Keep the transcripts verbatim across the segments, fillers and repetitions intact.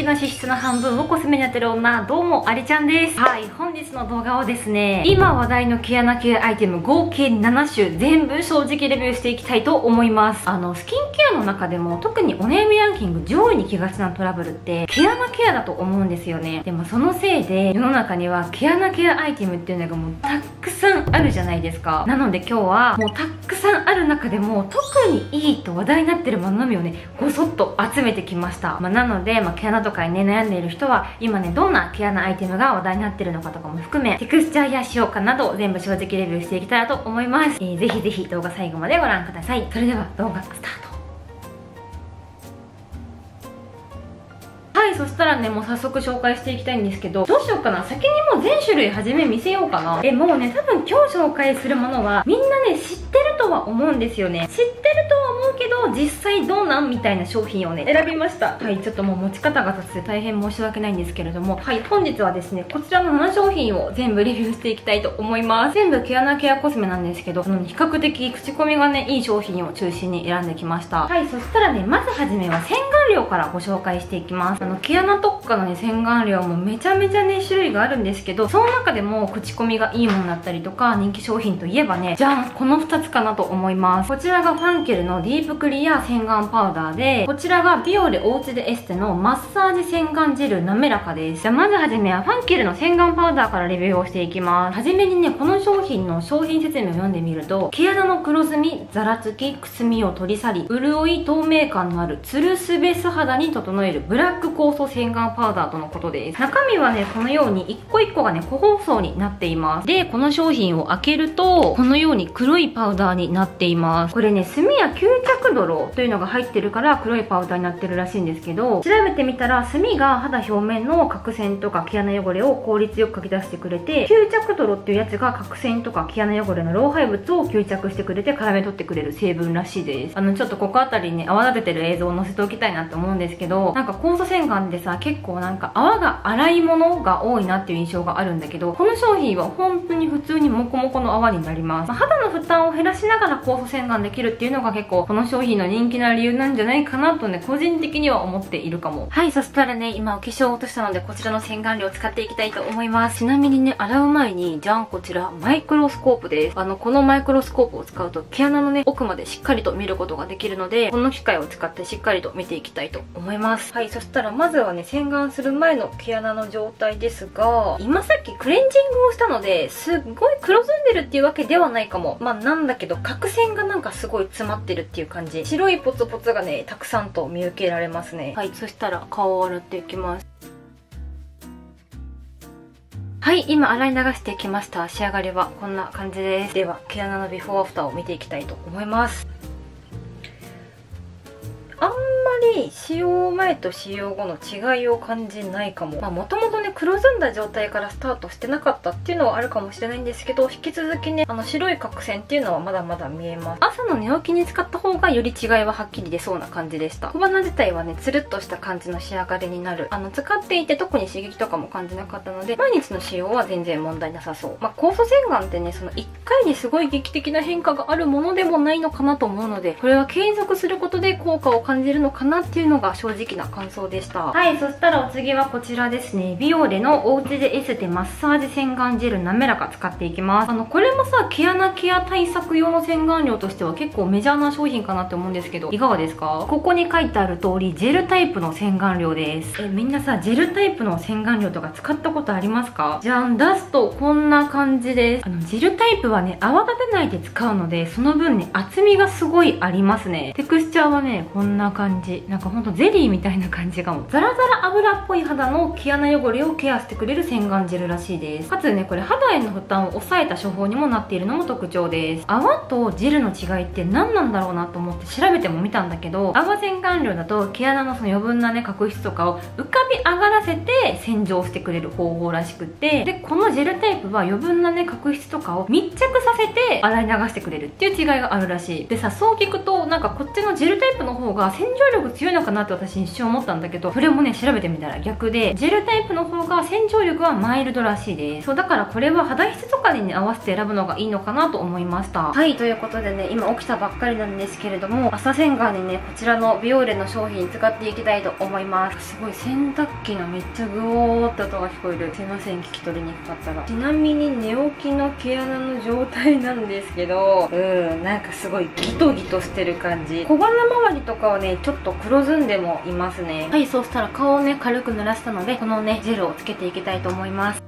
的な脂質の半分をコスメにやってる女、どうもありちゃんです。はい、本日の動画はですね、今話題の毛穴ケアアイテム合計なな種全部正直レビューしていきたいと思います。あのスキンケアの中でも特にお悩みランキング上位に来がちなトラブルって毛穴ケアだと思うんですよね。でもそのせいで世の中には毛穴ケアアイテムっていうのがもうたくさんあるじゃないですか。なので今日はもうたくさんある中でも特にいいと話題になってるもののみをねごそっと集めてきました。まあ、なので、まあ、毛穴とかにね悩んでいる人は今ねどんな毛穴アイテムが話題になってるのかとかも含めテクスチャーや使用感など全部正直レビューしていきたいなと思います。えー、ぜひぜひ動画最後までご覧ください。それでは動画スタート。はい、そしたらねもう早速紹介していきたいんですけど、どうしようかな。先にもう全種類初め見せようかな。えもうね多分今日紹介するものはみんなね知ってるとは思うんですよね。知ってるとは思うけど実際どうなんみたいな商品をね選びました。はい、ちょっともう持ち方が雑で大変申し訳ないんですけれども、はい、本日はですねこちらのなな商品を全部レビューしていきたいと思います。全部毛穴ケアコスメなんですけど、比較的口コミがねいい商品を中心に選んできました。はい、そしたらねまずはじめは洗顔料からご紹介していきます。あの毛穴特化のね洗顔料もめちゃめちゃね種類があるんですけど、その中でも口コミがいいものだったりとか人気商品といえばねじゃんこのふたつかなと思います。こちらがファンケルのディープクリア洗顔パウダーで、こちらがビオレおうちでエステのマッサージ洗顔ジェルなめらかです。じゃあまずはじめはファンケルの洗顔パウダーからレビューをしていきます。はじめにねこの商品の商品説明を読んでみると、毛穴の黒ずみざらつきくすみを取り去り潤い透明感のあるツルスベ素肌に整えるブラック酵素洗顔パウダーとのことです。中身はねこのように一個一個がね個包装になっています。でこの商品を開けるとこのように黒いパウダーになっています。これね炭や吸着泥というのが入ってるから黒いパウダーになってるらしいんですけど、調べてみたら炭が肌表面の角栓とか毛穴汚れを効率よくかき出してくれて、吸着泥っていうやつが角栓とか毛穴汚れの老廃物を吸着してくれて絡め取ってくれる成分らしいです。あのちょっとここあたりにね泡立ててる映像を載せておきたいなって思うんですけど、なんか酵素洗顔でさ結構なんか泡が粗いものが多いなっていう印象があるんだけど、この商品は本当に普通にモコモコの泡になります。まあ、肌の負担を減らしながら酵素洗顔できるっていうのが結構この商品の人気な理由なんじゃないかなとね個人的には思っているかも。はい、そしたらね今お化粧を落としたのでこちらの洗顔料を使っていきたいと思います。ちなみにね洗う前にじゃんこちらマイクロスコープです。あのこのマイクロスコープを使うと毛穴のね奥までしっかりと見ることができるので、この機械を使ってしっかりと見ていきたいと思います。はい、そしたらまずはね洗顔する前の毛穴の状態ですが、今さっきクレンジングをしたのですっごい黒ずんでるっていうわけではないかも。まあなんだけど角栓がなんかすごい詰まってるっていう感じ。白いポツポツがねたくさんと見受けられますね。はい、そしたら顔を洗っていきます。はい、今洗い流してきました。仕上がりはこんな感じです。では毛穴のビフォーアフターを見ていきたいと思います。あんまり使用前と使用後の違いを感じないかも。まあもともとね黒ずんだ状態からスタートしてなかったっていうのはあるかもしれないんですけど、引き続きねあの白い角栓っていうのはまだまだ見えます。朝の寝起きに使った方がより違いははっきり出そうな感じでした。小鼻自体はねつるっとした感じの仕上がりになる。あの使っていて特に刺激とかも感じなかったので毎日の使用は全然問題なさそう。まあ酵素洗顔ってねそのいっかいにすごい劇的な変化があるものでもないのかなと思うので、これは継続することで効果を感じるのかなっていうのが正直な感想でした。はい、そしたらお次はこちらですね。ビオレのおうちでエステマッサージ洗顔ジェルなめらか使っていきます。あのこれもさ毛穴ケア対策用の洗顔料としては結構メジャーな商品かなって思うんですけど、いかがですか？ここに書いてある通りジェルタイプの洗顔料です。えみんなさジェルタイプの洗顔料とか使ったことありますか？じゃん、出すとこんな感じです。あのジェルタイプはね泡立てないで使うのでその分ね厚みがすごいありますね。テクスチャーはねこんな感じ、なんかほんとゼリーみたいな感じかも。ザラザラ油っぽい肌の毛穴汚れをケアしてくれる洗顔ジェルらしいです。かつねこれ肌への負担を抑えた処方にもなっているのも特徴です。泡とジェルの違いって何なんだろうなと思って調べてもみたんだけど、泡洗顔料だと毛穴のその余分なね角質とかを浮かび上がらせて洗浄してくれる方法らしくて、でこのジェルタイプは余分なね角質とかを密着させて洗い流してくれるっていう違いがあるらしい。でさそう聞くとなんかこっちのジェルタイプの方が洗浄力強いのかなって私一瞬思ったんだけど、それもね調べてみたら逆で、ジェルタイプの方が洗浄力はマイルドらしいです。そうだからこれは肌質とかに、ね、合わせて選ぶのがいいのかなと思いました。はい、ということでね、今起きたばっかりなんですけれども、朝洗顔にねこちらのビオーレの商品使っていきたいと思います。すごい洗濯機のめっちゃグオーって音が聞こえる。すいません、聞き取りにくかったら。ちなみに寝起きの毛穴の状態なんですけど、うんなんかすごいギトギトしてる感じ。小鼻周りとかはねちょっと黒ずんでもいますね。はい、そうしたら顔をね軽く濡らしたので、このねジェルをつけていきたいと思います。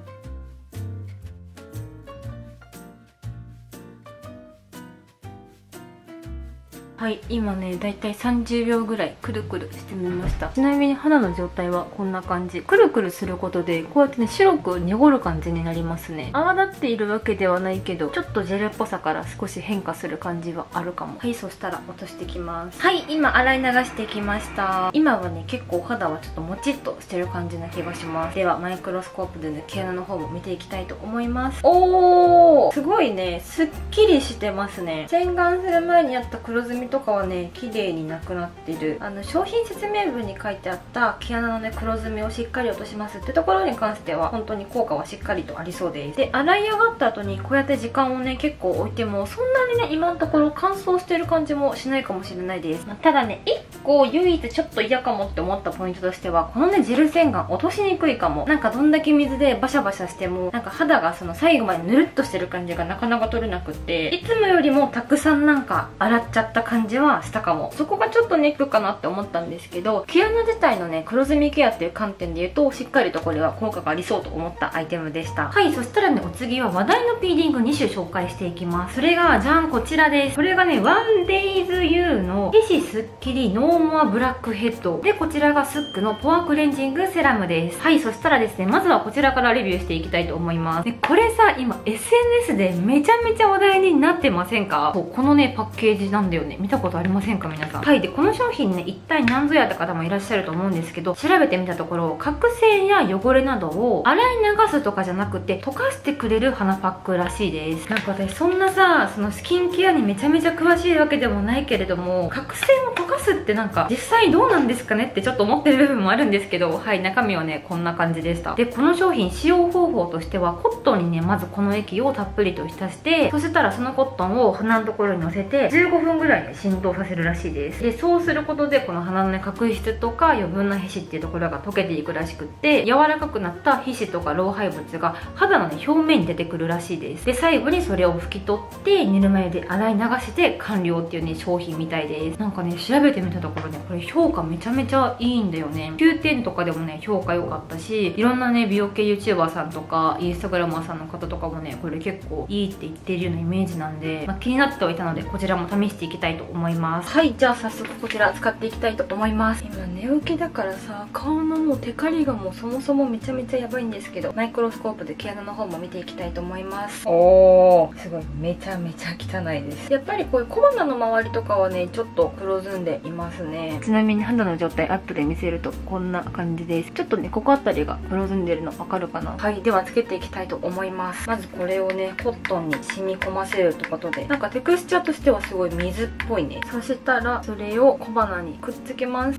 はい、今ねだいたいさんじゅうびょうぐらいくるくるしてみました。ちなみに肌の状態はこんな感じ。くるくるすることでこうやってね白く濁る感じになりますね。泡立っているわけではないけど、ちょっとジェルっぽさから少し変化する感じはあるかも。はい、そしたら落としてきます。はい、今洗い流してきました。今はね結構お肌はちょっともちっとしてる感じな気がします。ではマイクロスコープでね毛穴の方も見ていきたいと思います。おー、すごいねすっきりしてますね。洗顔する前にやった黒ずみとかはね綺麗になくなってる。あの商品説明文に書いてあった毛穴のね黒ずみをしっかり落としますってところに関しては本当に効果はしっかりとありそうです。で洗い上がった後にこうやって時間をね結構置いてもそんなにね今のところ乾燥してる感じもしないかもしれないです。まあ、ただねいっこ唯一ちょっと嫌かもって思ったポイントとしては、このねジェル洗顔落としにくいかも。なんかどんだけ水でバシャバシャしてもなんか肌がその最後までぬるっとしてる感じがなかなか取れなくって、いつもよりもたくさんなんか洗っちゃった感じはしたかも。そこがちょっとネックかなって思ったんですけど、毛穴自体のね黒ずみケアっていう観点で言うとしっかりとこれは効果がありそうと思ったアイテムでした。はい、そしたらねお次は話題のピーリングに種紹介していきます。それがじゃんこちらです。これがねワンデイズユーの皮脂すっきりノーモアブラックヘッドで、こちらがスックのポアクレンジングセラムです。はい、そしたらですねまずはこちらからレビューしていきたいと思います。でこれさ今 エスエヌエス でめちゃめちゃ話題になってませんか？そうこのねパッケージなんだよね。見たことありませんか皆さん？はい、でこの商品ね一体何ぞやって方もいらっしゃると思うんですけど、調べてみたところ角栓や汚れなどを洗い流すとかじゃなくて溶かしてくれる鼻パックらしいです。なんか私そんなさそのスキンケアにめちゃめちゃ詳しいわけでもないけれども、角栓を溶かすってなんか実際どうなんですかねってちょっと思ってる部分もあるんですけど、はい、中身はねこんな感じでした。でこの商品使用方法としてはコットンにねまずこの液をたっぷりと浸して、そしたらそのコットンを鼻のところにのせてじゅうごふんぐらい、ね、浸透させるらしいです。でそうすることでこの鼻のね角質とか余分な皮脂っていうところが溶けていくらしくって、柔らかくなった皮脂とか老廃物が肌のね表面に出てくるらしいです。で最後にそれを拭き取ってぬるま湯で洗い流して完了っていうね商品みたいです。なんかね調べてみたところねこれ評価めちゃめちゃいいんだよね。きゅうてんとかでもね評価良かったし、いろんなね美容系 YouTuber さんとかインスタグラマーさんの方とかもねこれ結構いいって言ってるようなイメージなんで、まあ、気になってはいたのでこちらも試していきたいと思います。はい、じゃあ早速こちら使っていきたいと思います。今寝起きだからさ顔のもうテカリがもうそもそもめちゃめちゃやばいんですけど、マイクロスコープで毛穴の方も見ていきたいと思います。おーすごいめちゃめちゃ汚いです。やっぱりこういう小鼻の周りとかはねちょっと黒ずんでいますね。ちなみに肌の状態アップで見せるとこんな感じです。ちょっとねここあたりが黒ずんでるの分かるかな？はい、ではつけていきたいと思います。まずこれをねコットンに染み込ませるってことで、なんかテクスチャーとしてはすごい水っぽいね。そしたらそれを小鼻にくっつけます。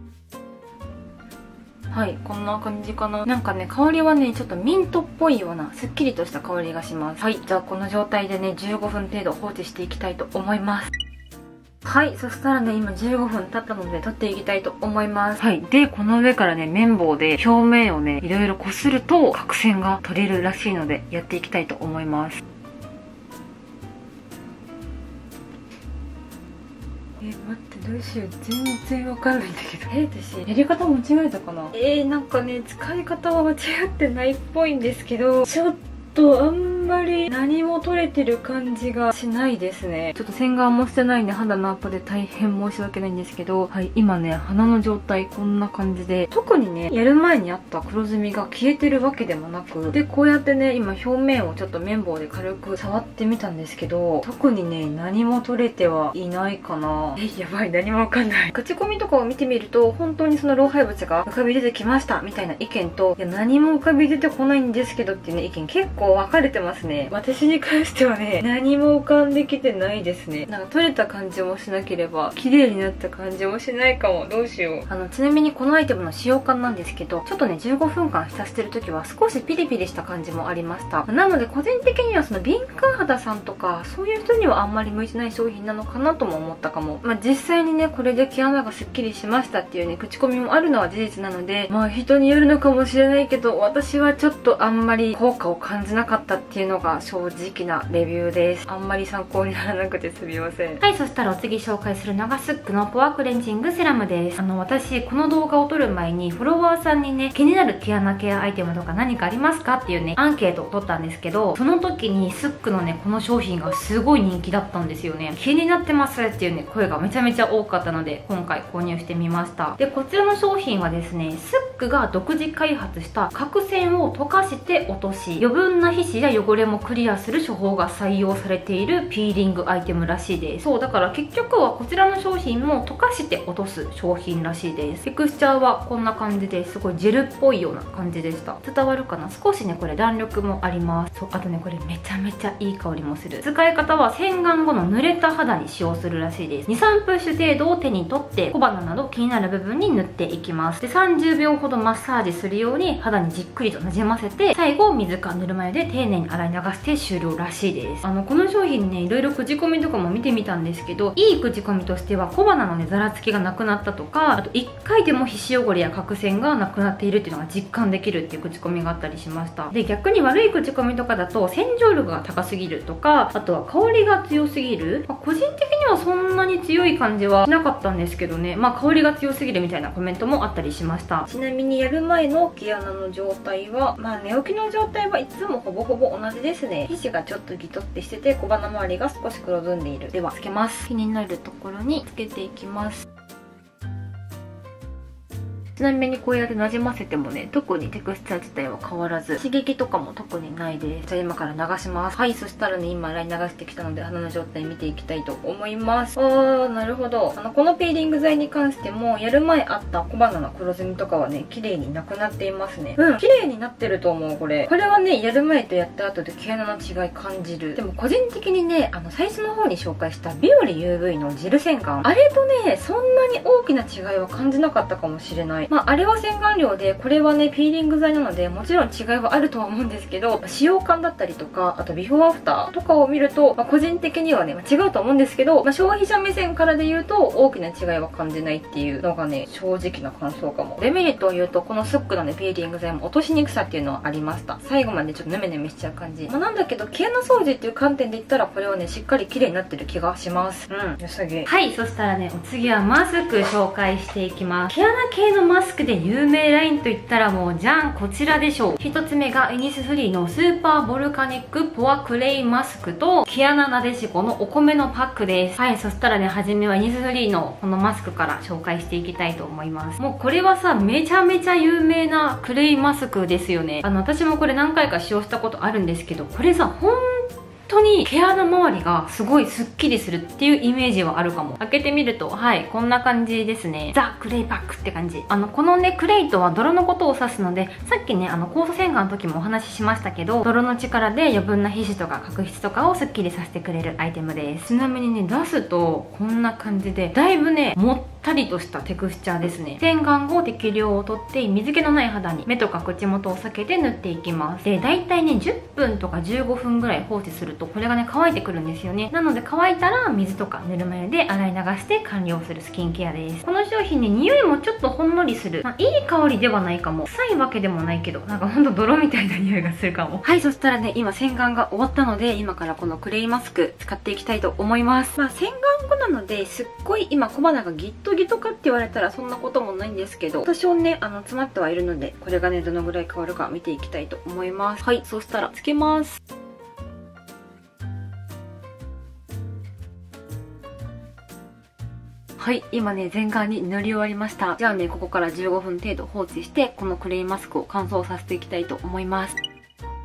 はい、こんな感じかな。なんかね香りはねちょっとミントっぽいようなすっきりとした香りがします。はい、じゃあこの状態でねじゅうごふん程度放置していきたいと思います。はい、そしたらね今じゅうごふん経ったので取っていきたいと思います。はい、でこの上からね綿棒で表面をねいろいろこすると角栓が取れるらしいのでやっていきたいと思います。え待ってどうしよう全然わかんないんだけど、え私やり方間違えたかな？えー、なんかね使い方は間違ってないっぽいんですけど、ちょっとあんまり何も取れてる感じがしないですね。ちょっと洗顔もしてないんで肌のアップで大変申し訳ないんですけど、はい、今ね鼻の状態こんな感じで、特にねやる前にあった黒ずみが消えてるわけでもなく、でこうやってね今表面をちょっと綿棒で軽く触ってみたんですけど、特にね何も取れてはいないかな。えやばい何もわかんない。口コミとかを見てみると本当にその老廃物が浮かび出てきましたみたいな意見と、いや何も浮かび出てこないんですけどっていうね意見結構分かれてますますね。私に関してはね、何も浮かんできてないですね。なんか取れた感じもしなければ、綺麗になった感じもしないかも。どうしよう。あの、ちなみにこのアイテムの使用感なんですけど、ちょっとね、じゅうごふんかん浸してる時は少しピリピリした感じもありました。なので、個人的にはその敏感肌さんとか、そういう人にはあんまり向いてない商品なのかなとも思ったかも。まあ、実際にね、これで毛穴がスッキリしましたっていうね、口コミもあるのは事実なので、まあ、人によるのかもしれないけど、私はちょっとあんまり効果を感じなかったっていうのが正直なレビューです。あんまり参考にならなくてすみません。はい、そしたらお次紹介するのがスックのポアクレンジングセラムです。あの、私、この動画を撮る前にフォロワーさんにね、気になる毛穴ケアアイテムとか何かありますかっていうね、アンケートを取ったんですけど、その時にスックのね、この商品がすごい人気だったんですよね。気になってますっていうね、声がめちゃめちゃ多かったので、今回購入してみました。で、こちらの商品はですね、スックが独自開発した角栓を溶かして落とし、余分な皮脂や汚れもクリアする処方が採用されているピーリングアイテムらしいです。そう、だから結局はこちらの商品も溶かして落とす商品らしいです。テクスチャーはこんな感じですごいジェルっぽいような感じでした。伝わるかな。少しね、これ弾力もあります。そう、あとね、これめちゃめちゃいい香りもする。使い方は洗顔後の濡れた肌に使用するらしいです。に、さんプッシュ程度を手に取って小鼻など気になる部分に塗っていきます。で、さんじゅうびょうほどマッサージするように肌にじっくりとなじませて、最後水かぬるま湯で丁寧に洗い流して終了らしいです。あの、この商品ね、いろいろ口コミとかも見てみたんですけど、いい口コミとしては小鼻のね、ざらつきがなくなったとか、あといっかいでも皮脂汚れや角栓がなくなっているっていうのが実感できるっていう口コミがあったりしました。で、逆に悪い口コミとかだと洗浄力が高すぎるとか、あとは香りが強すぎる、まあ、個人的にはそんなに強い感じはしなかったんですけどね、まあ香りが強すぎるみたいなコメントもあったりしました。ちなみにやる前の毛穴の状態は、まあ寝起きの状態はいつもほぼほぼ同じですね。皮脂がちょっとギトってしてて、小鼻周りが少し黒ずんでいる。ではつけます。気になるところにつけていきます。ちなみにこうやってなじませてもね、特にテクスチャー自体は変わらず、刺激とかも特にないです。じゃあ今から流します。はい、そしたらね、今洗い流してきたので、鼻の状態見ていきたいと思います。あー、なるほど。あの、このピーリング剤に関しても、やる前あった小鼻の黒ずみとかはね、綺麗になくなっていますね。うん、綺麗になってると思う、これ。これはね、やる前とやった後で毛穴の違い感じる。でも個人的にね、あの、最初の方に紹介したビオレ ユーブイ のジェル洗顔。あれとね、そんなに大きな違いは感じなかったかもしれない。まあ、あれは洗顔料で、これはね、ピーリング剤なので、もちろん違いはあるとは思うんですけど、使用感だったりとか、あとビフォーアフターとかを見ると、まあ、個人的にはね、まあ、違うと思うんですけど、まあ、消費者目線からで言うと、大きな違いは感じないっていうのがね、正直な感想かも。デメリットを言うと、このスックのね、ピーリング剤も落としにくさっていうのはありました。最後までちょっとヌメヌメしちゃう感じ。まあ、なんだけど、毛穴掃除っていう観点で言ったら、これはね、しっかり綺麗になってる気がします。うん、よさげ。はい、そしたらね、お次はマスク紹介していきます。毛穴系のマスクで有名ラインといったらもうじゃん、こちらでしょう。一つ目がイニスフリーのスーパーボルカニックポアクレイマスクと毛穴なでしこのお米のパックです。はい、そしたらね、初めはイニスフリーのこのマスクから紹介していきたいと思います。もうこれはさ、めちゃめちゃ有名なクレイマスクですよね。あの、私もこれ何回か使用したことあるんですけど、これさ、ほん本当に毛穴周りがすごいスッキリするっていうイメージはあるかも。開けてみると、はい、こんな感じですね。ザ・クレイパックって感じ。あの、このね、クレイとは泥のことを指すので、さっきね、あの、酵素洗顔の時もお話ししましたけど、泥の力で余分な皮脂とか角質とかをスッキリさせてくれるアイテムです。ちなみにね、出すと、こんな感じで、だいぶね、もったりとしたテクスチャーですね。洗顔後適量をとって、水気のない肌に目とか口元を避けて塗っていきます。で、だいたいね、じゅっぷんとかじゅうごふんぐらい放置すると、これがね、乾いてくるんですよね。なので乾いたら水とかぬるま湯で洗い流して完了するスキンケアです。この商品ね、匂いもちょっとほんのりする、まあ、いい香りではないかも。臭いわけでもないけど、なんかほんと泥みたいな匂いがするかも。はい、そしたらね、今洗顔が終わったので、今からこのクレイマスク使っていきたいと思います。まあ洗顔後なので、すっごい今小鼻がギットギトかって言われたらそんなこともないんですけど、多少ね、あの詰まってはいるので、これがね、どのぐらい変わるか見ていきたいと思います。はい、そしたらつけます。はい、今ね、全顔に塗り終わりました。じゃあね、ここからじゅうごふん程度放置して、このクレイマスクを乾燥させていきたいと思います。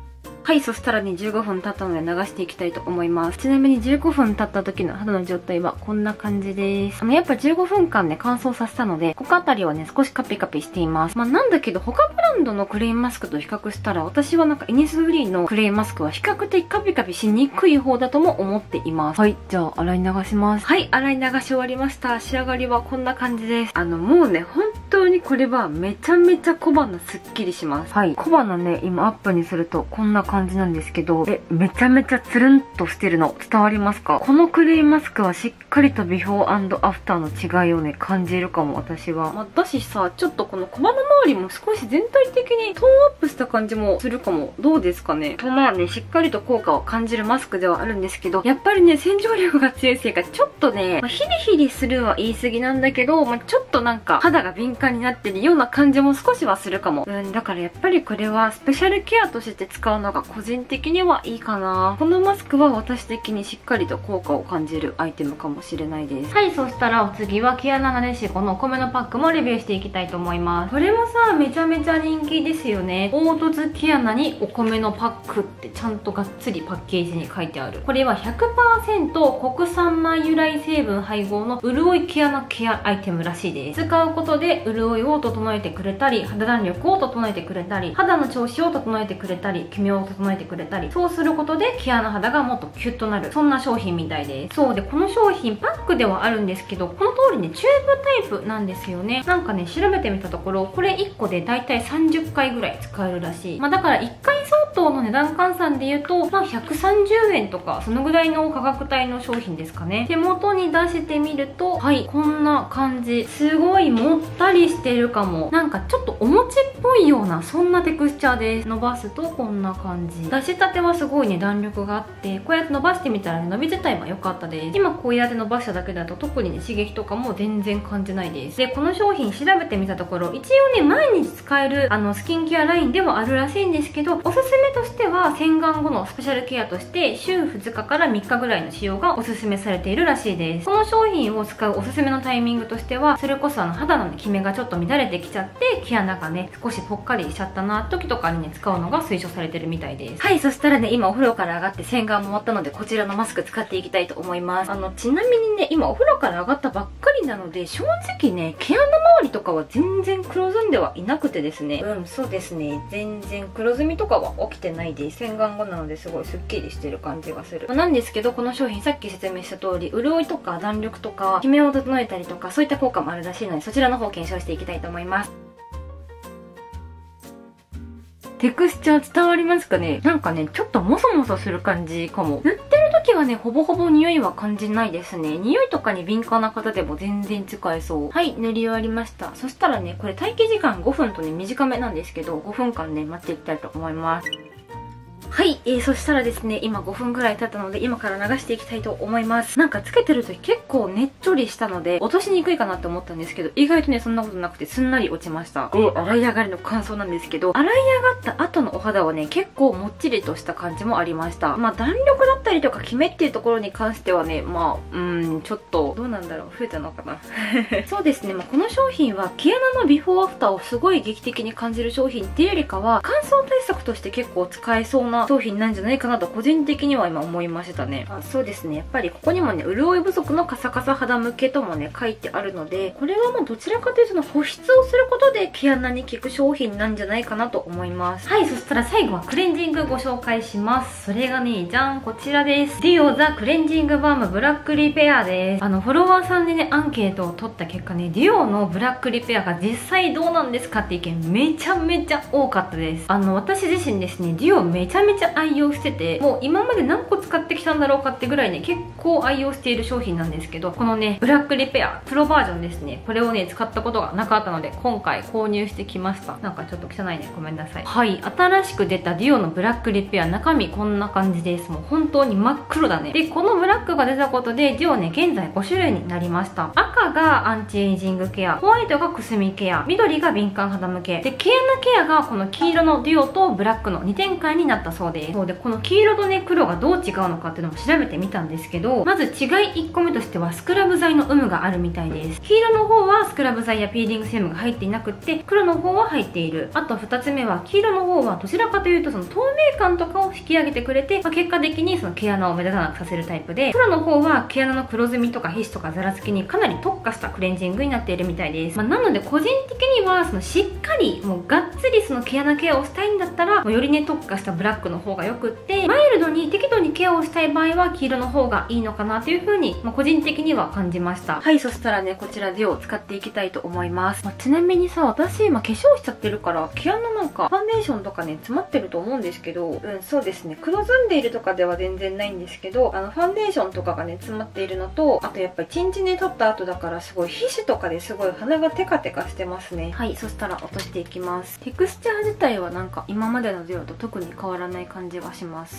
はい、そしたらね、じゅうごふん経ったので流していきたいと思います。ちなみにじゅうごふん経った時の肌の状態はこんな感じです。あの、やっぱじゅうごふんかんね、乾燥させたので、ここあたりはね、少しカピカピしています。まあ、なんだけど、他ブランドのクレイマスクと比較したら、私はなんかイニスフリーのクレイマスクは比較的カピカピしにくい方だとも思っています。はい、じゃあ、洗い流します。はい、洗い流し終わりました。仕上がりはこんな感じです。あの、もうね、本当にこれはめちゃめちゃ小鼻すっきりします。はい、小鼻ね、今アップにするとこんな感じなんですけど、え、めちゃめちゃつるんとしてるの伝わりますか？このクレイマスクはしっかりとビフォー&アフターの違いをね、感じるかも、私は。まあ、だしさ、ちょっとこの小鼻周りも少し全体的にトーンアップした感じもするかも。どうですかね？と、まあね、しっかりと効果を感じるマスクではあるんですけど、やっぱりね、洗浄力が強いせいか、ちょっとね、まあ、ヒリヒリするは言い過ぎなんだけど、まあ、ちょっとなんか肌が敏感になってるような感じも少しはするかも。うん、だからやっぱりこれはスペシャルケアとして使うのが個人的にはいいかな。このマスクは私的にしっかりと効果を感じるアイテムかもしれないです。はい、そしたらお次は毛穴なでしこのお米のパックもレビューしていきたいと思います。これもさ、めちゃめちゃ人気ですよね。凹凸毛穴にお米のパックってちゃんとがっつりパッケージに書いてある。これは ひゃくパーセント 国産米由来成分配合の潤い毛穴ケアアイテムらしいです。使うことで潤いを整えてくれたり、肌弾力を整えてくれたり、肌の調子を整えてくれたり、キメを整えてくれたり、そうすることで毛穴肌がもっとキュッとなる、そんな商品みたいです。そうで、この商品パックではあるんですけど、この通りね、チューブタイプなんですよね。なんかね、調べてみたところ、これいっこでだいたいさんじゅっかいぐらい使えるらしい。まあだからいっかい相当の値段換算で言うと、まあひゃくさんじゅうえんとか、そのぐらいの価格帯の商品ですかね。手元に出してみると、はい、こんな感じ。すごいもったりしてるかも。なんかちょっとお餅っぽいような、そんなテクスチャーです。伸ばすとこんな感じ。出したてはすごいね、弾力があって、こうやって伸ばしてみたらね、伸び自体は良かったです。今こうやって伸ばしただけだと特にね、刺激とかも全然感じないです。で、この商品調べてみたところ、一応ね、毎日使えるあのスキンケアラインでもあるらしいんですけど、おすすめとしては洗顔後のスペシャルケアとして週ふつかからみっかぐらいの使用がおすすめされているらしいです。この商品を使うおすすめのタイミングとしては、それこそあの肌のキメがちょっと乱れてきちゃって毛穴がね、少しぽっかりしちゃったな時とかにね、使うのが推奨されてるみたいです。はい、そしたらね、今お風呂から上がって洗顔も終わったので、こちらのマスク使っていきたいと思います。あの、ちなみにね、今お風呂から上がったばっかりなので、正直ね、毛穴周りとかは全然黒ずんではいなくてですね、うん、そうですね、全然黒ずみとかは起きてないです。洗顔後なのですごいスッキリしてる感じがする。なんですけど、この商品さっき説明した通り、潤いとか弾力とか、キメを整えたりとか、そういった効果もあるらしいので、そちらの方を検証していきたいと思います。テクスチャー伝わりますかね？なんかね、ちょっとモソモソする感じかも。塗ってる時はね、ほぼほぼ匂いは感じないですね。匂いとかに敏感な方でも全然使えそう。はい、塗り終わりました。そしたらね、これ待機時間ごふんとね、短めなんですけど、ごふんかんね、待っていきたいと思います。はい、えー、そしたらですね、今ごふんぐらい経ったので、今から流していきたいと思います。なんかつけてると結構ねっちょりしたので、落としにくいかなって思ったんですけど、意外とね、そんなことなくてすんなり落ちました。で、洗い上がりの感想なんですけど、洗い上がった後のお肌はね、結構もっちりとした感じもありました。まあ、弾力だったりとか、キメっていうところに関してはね、まあ、うーん、ちょっと、どうなんだろう、増えたのかな。そうですね、まあ、この商品は、毛穴のビフォーアフターをすごい劇的に感じる商品っていうよりかは、乾燥対策として結構使えそうな商品なんじゃないかなと個人的には今思いましたね。あ、そうですね、やっぱりここにもね、潤い不足のカサカサ肌向けともね、書いてあるので、これはもうどちらかというとその保湿をすることで毛穴に効く商品なんじゃないかなと思います。はい、そしたら最後はクレンジングご紹介します。それがね、じゃん、こちらです。ディオザクレンジングバームブラックリペアです。あの、フォロワーさんでね、アンケートを取った結果ね、ディオのブラックリペアが実際どうなんですかって意見めちゃめちゃ多かったです。あの、私自身ですね、ディオめちゃめちゃ愛用してて、もう今まで何個使ってきたんだろうかってぐらいね、結構愛用している商品なんですけど、このね、ブラックリペアプロバージョンですね、これをね、使ったことがなかったので、今回購入してきました。なんかちょっと汚いね、ごめんなさい。はい、新しく出たディオのブラックリペア、中身こんな感じです。もう本当にに真っ黒だね。で、このブラックが出たことで、デュオね、現在ご種類になりました。赤がアンチエイジングケア、ホワイトがくすみケア、緑が敏感肌向け。で、毛穴ケアがこの黄色のデュオとブラックのに展開になったそうです。そうで、この黄色とね、黒がどう違うのかっていうのも調べてみたんですけど、まず違いいっこめとしては、スクラブ剤の有無があるみたいです。黄色の方はスクラブ剤やピーリング成分が入っていなくって、黒の方は入っている。あとふたつめは、黄色の方はどちらかというと、その透明感とかを引き上げてくれて、まあ、結果的にその毛穴を目立たなくさせるタイプで、黒の方は毛穴の黒ずみとか皮脂とかざらつきにかなり特化したクレンジングになっているみたいです。まあ、なので個人的には、そのしっかり、もうがっつりその毛穴ケアをしたいんだったら、もうよりね、特化したブラックの方がよくって、マイルドに適度にケアをしたい場合は黄色の方がいいのかなという風に、まあ、個人的には感じました。はい、そしたらね、こちらデュオを使っていきたいと思います。まあ、ちなみにさ、私今化粧しちゃってるから、毛穴なんかファンデーションとかね、詰まってると思うんですけど、うん、そうですね、黒ずんでいるとかでは全然ないんですけど、あの、ファンデーションとかがね、詰まっているのと、あとやっぱりチンチネ取った後だからすごい皮脂とかですごい鼻がテカテカしてますね。はい、そしたら落としていきます。テクスチャー自体はなんか今までのデュオと特に変わらない感じがします。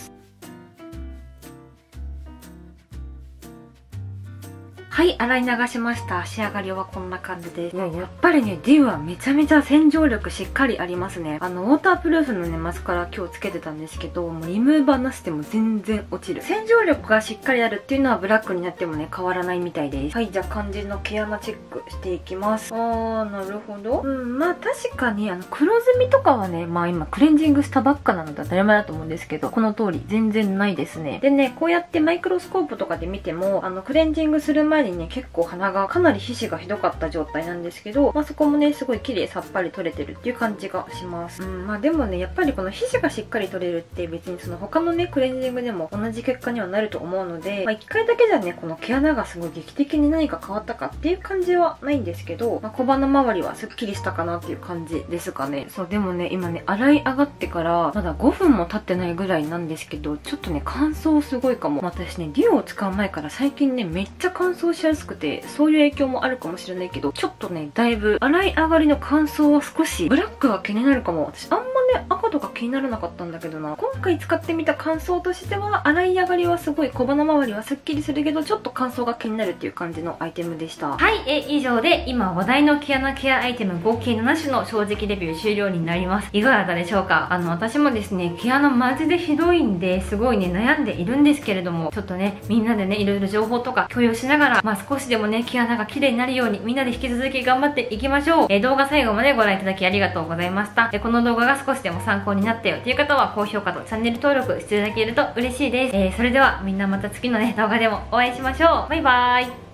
はい、洗い流しました。仕上がりはこんな感じです。やっぱりね、デュオはめちゃめちゃ洗浄力しっかりありますね。あの、ウォータープルーフのね、マスカラ今日つけてたんですけど、もうリムーバーなしでも全然落ちる。洗浄力がしっかりあるっていうのはブラックになってもね、変わらないみたいです。はい、じゃあ肝心の毛穴チェックしていきます。あー、なるほど。うん、まあ確かに、あの、黒ずみとかはね、まあ今クレンジングしたばっかなので当たり前だと思うんですけど、この通り全然ないですね。でね、こうやってマイクロスコープとかで見ても、あの、クレンジングする前にね、結構鼻がかなり皮脂がひどかった状態なんですけど、まあ、そこもねすごい綺麗さっぱり取れてるっていう感じがします。うん、まあでもねやっぱりこの皮脂がしっかり取れるって別にその他のねクレンジングでも同じ結果にはなると思うので、まあ、いっかいだけじゃねこの毛穴がすごい劇的に何か変わったかっていう感じはないんですけど、まあ、小鼻周りはすっきりしたかなっていう感じですかね。そうでもね今ね洗い上がってからまだごふんも経ってないぐらいなんですけど、ちょっとね乾燥すごいかも。私ねデュオを使う前から最近ねめっちゃ乾燥しやすくて、そういう影響もあるかもしれないけど、ちょっとねだいぶ洗い上がりの乾燥は少しブラックが気になるかも。私あんまね赤とか気にならなかったんだけどな、今回使ってみた乾燥としては洗い上がりはすごい小鼻周りはすっきりするけど、ちょっと乾燥が気になるっていう感じのアイテムでした。はい、え以上で今話題の毛穴ケアアイテム合計なな種の正直レビュー終了になります。いかがだったでしょうか。あの私もですね毛穴マジでひどいんですごいね悩んでいるんですけれども、ちょっとねみんなでねいろいろ情報とか共有しながら、まあ少しでもね毛穴が綺麗になるようにみんなで引き続き頑張っていきましょう。えー、動画最後までご覧いただきありがとうございました。えー、この動画が少しでも参考になったよという方は高評価とチャンネル登録していただけると嬉しいです。えー、それではみんなまた次のね動画でもお会いしましょう。バイバーイ。